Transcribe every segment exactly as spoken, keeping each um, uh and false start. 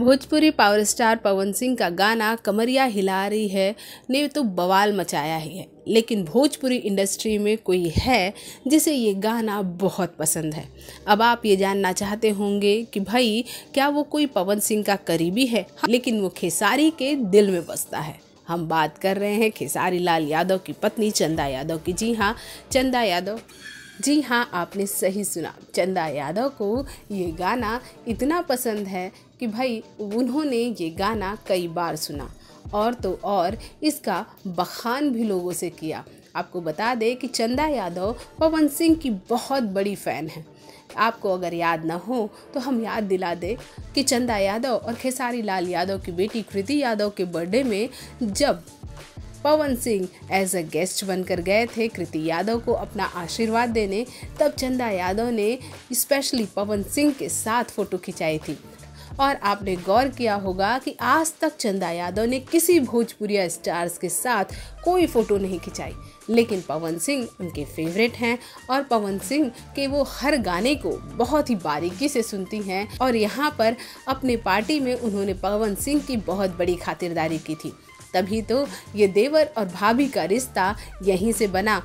Bhojpuri power star Pawan Singh का गाना कमरिया हिला रही है ने तो बवाल मचाया ही है, लेकिन भोजपुरी इंडस्ट्री में कोई है जिसे ये गाना बहुत पसंद है। अब आप ये जानना चाहते होंगे कि भाई क्या वो कोई पवन सिंह का करीबी है, लेकिन वो खेसारी के दिल में बसता है। हम बात कर रहे हैं खेसारी लाल यादव की पत्नी चंदा यादव की। जी हाँ, चंदा यादव। जी हाँ, आपने सही सुना। चंदा यादव को ये गाना इतना पसंद है कि भाई उन्होंने ये गाना कई बार सुना और तो और इसका बखान भी लोगों से किया। आपको बता दें कि चंदा यादव पवन सिंह की बहुत बड़ी फ़ैन है। आपको अगर याद ना हो तो हम याद दिला दें कि चंदा यादव और खेसारी लाल यादव की बेटी कृति यादव के बर्थडे में जब Pawan Singh as a guest बनकर गए थे कृति यादव को अपना आशीर्वाद देने, तब चंदा यादव ने स्पेशली पवन सिंह के साथ फ़ोटो खिंचाई थी। और आपने गौर किया होगा कि आज तक चंदा यादव ने किसी भोजपुरी स्टार्स के साथ कोई फ़ोटो नहीं खिंचाई, लेकिन पवन सिंह उनके फेवरेट हैं और पवन सिंह के वो हर गाने को बहुत ही बारीकी से सुनती हैं। और यहाँ पर अपने पार्टी में उन्होंने पवन सिंह की बहुत बड़ी खातिरदारी की थी, तभी तो ये देवर और भाभी का रिश्ता यहीं से बना।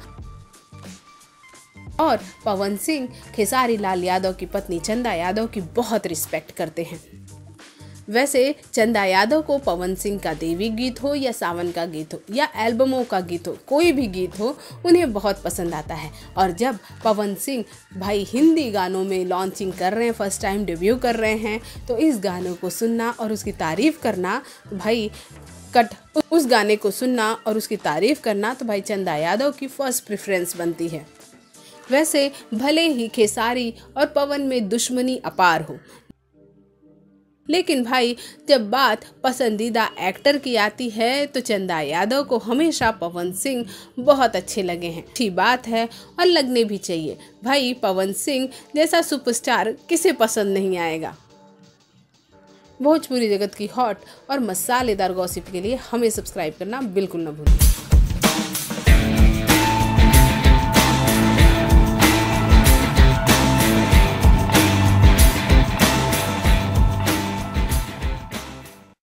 और पवन सिंह खेसारी लाल यादव की पत्नी चंदा यादव की बहुत रिस्पेक्ट करते हैं। वैसे चंदा यादव को पवन सिंह का देवी गीत हो या सावन का गीत हो या एल्बमों का गीत हो, कोई भी गीत हो, उन्हें बहुत पसंद आता है। और जब पवन सिंह भाई हिंदी गानों में लॉन्चिंग कर रहे हैं, फर्स्ट टाइम डेब्यू कर रहे हैं, तो इस गानों को सुनना और उसकी तारीफ़ करना भाई कट उस गाने को सुनना और उसकी तारीफ़ करना तो भाई चंदा यादव की फर्स्ट प्रेफरेंस बनती है। वैसे भले ही खेसारी और पवन में दुश्मनी अपार हो, लेकिन भाई जब बात पसंदीदा एक्टर की आती है तो चंदा यादव को हमेशा पवन सिंह बहुत अच्छे लगे हैं। अच्छी बात है और लगने भी चाहिए। भाई पवन सिंह जैसा सुपरस्टार किसे पसंद नहीं आएगा। भोजपुरी जगत की हॉट और मसालेदार गॉसिप के लिए हमें सब्सक्राइब करना बिल्कुल न भूलिए।